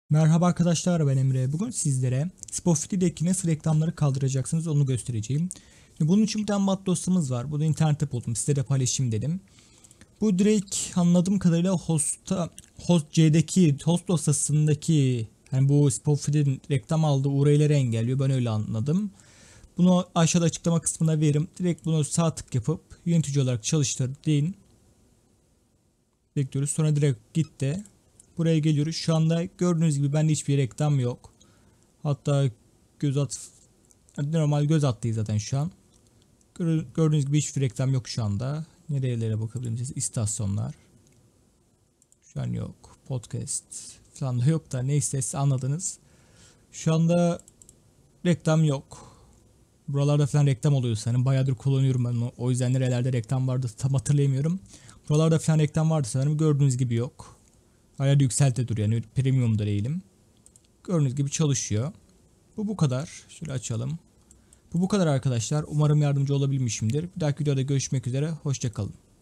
Merhaba arkadaşlar, ben Emre. Bugün sizlere Spotify'deki nasıl reklamları kaldıracaksınız onu göstereceğim. Bunun için bir tane mat dosyamız var. Bunu internette buldum. Size de paylaşayım dedim. Bu direkt anladığım kadarıyla host dosyasındaki yani bu Spotify'nin reklam aldığı URL'leri engelliyor. Ben öyle anladım. Bunu aşağıda açıklama kısmına veririm. Direkt bunu sağ tık yapıp yönetici olarak çalıştır deyin. Bekliyoruz. Sonra direkt git de buraya geliyoruz. Şu anda gördüğünüz gibi bende hiçbir reklam yok. Hatta göz at normal göz attığı zaten şu an. Gördüğünüz gibi hiçbir reklam yok şu anda. Nerelere bakabilirsiniz? İstasyonlar. Şu an yok. Podcast falan da yok da neyse siz anladınız. Şu anda reklam yok. Buralarda falan reklam oluyor sanırım. Bayağıdır kullanıyorum ben onu. O yüzden nerelerde reklam vardı tam hatırlayamıyorum. Buralarda falan reklam vardı sanırım. Gördüğünüz gibi yok. Hala yükselte duruyor. Yani premium'da değilim. Gördüğünüz gibi çalışıyor. Bu kadar. Şöyle açalım. Bu kadar arkadaşlar. Umarım yardımcı olabilmişimdir. Bir dahaki videoda görüşmek üzere. Hoşça kalın.